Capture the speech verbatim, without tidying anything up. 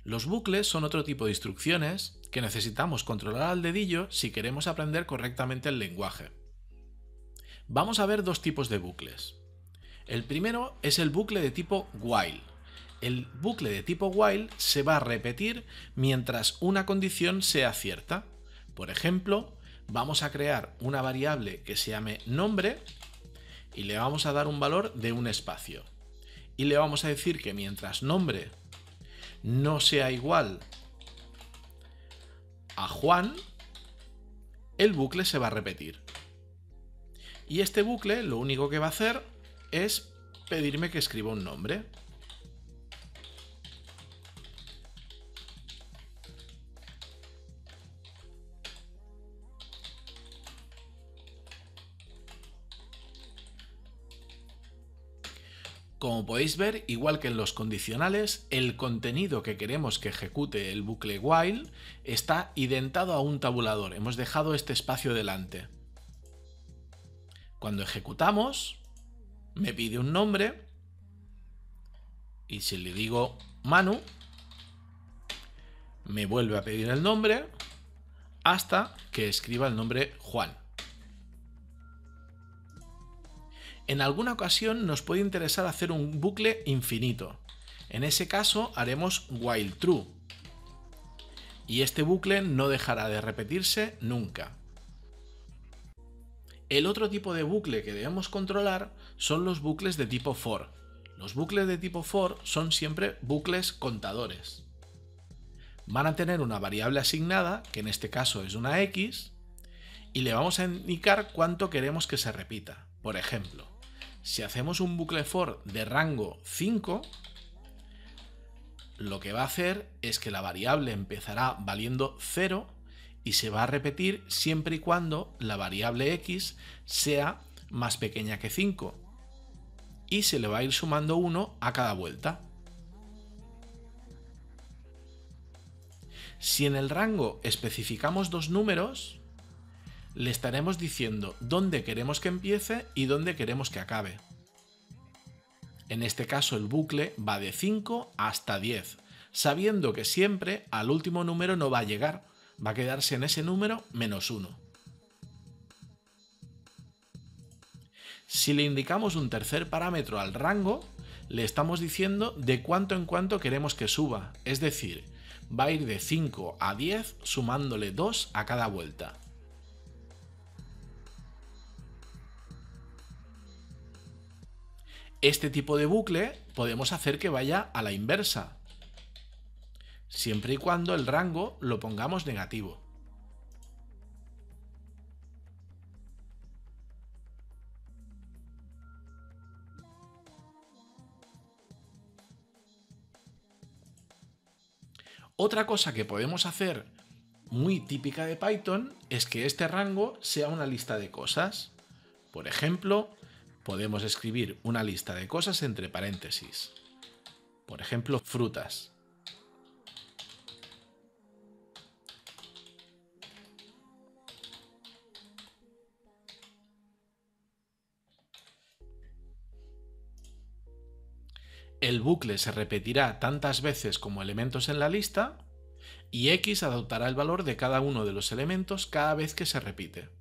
Los bucles son otro tipo de instrucciones que necesitamos controlar al dedillo si queremos aprender correctamente el lenguaje. Vamos a ver dos tipos de bucles. El primero es el bucle de tipo while. El bucle de tipo while se va a repetir mientras una condición sea cierta. Por ejemplo, vamos a crear una variable que se llame nombre y le vamos a dar un valor de un espacio. Y le vamos a decir que mientras nombre no sea igual a Juan, el bucle se va a repetir. Y este bucle lo único que va a hacer es pedirme que escriba un nombre. Como podéis ver, igual que en los condicionales, el contenido que queremos que ejecute el bucle while está identado a un tabulador. Hemos dejado este espacio delante. Cuando ejecutamos, me pide un nombre y si le digo Manu, me vuelve a pedir el nombre hasta que escriba el nombre Juan. En alguna ocasión nos puede interesar hacer un bucle infinito. En ese caso haremos while true. Y este bucle no dejará de repetirse nunca. El otro tipo de bucle que debemos controlar son los bucles de tipo for. Los bucles de tipo for son siempre bucles contadores. Van a tener una variable asignada, que en este caso es una x, y le vamos a indicar cuánto queremos que se repita. Por ejemplo, si hacemos un bucle for de rango cinco, lo que va a hacer es que la variable empezará valiendo cero y se va a repetir siempre y cuando la variable x sea más pequeña que cinco y se le va a ir sumando uno a cada vuelta. Si en el rango especificamos dos números, le estaremos diciendo dónde queremos que empiece y dónde queremos que acabe. En este caso el bucle va de cinco hasta diez, sabiendo que siempre al último número no va a llegar, va a quedarse en ese número menos uno. Si le indicamos un tercer parámetro al rango, le estamos diciendo de cuánto en cuánto queremos que suba, es decir, va a ir de cinco a diez sumándole dos a cada vuelta. Este tipo de bucle podemos hacer que vaya a la inversa, siempre y cuando el rango lo pongamos negativo. Otra cosa que podemos hacer muy típica de Python es que este rango sea una lista de cosas. Por ejemplo, podemos escribir una lista de cosas entre paréntesis. Por ejemplo, frutas. El bucle se repetirá tantas veces como elementos en la lista y x adoptará el valor de cada uno de los elementos cada vez que se repite.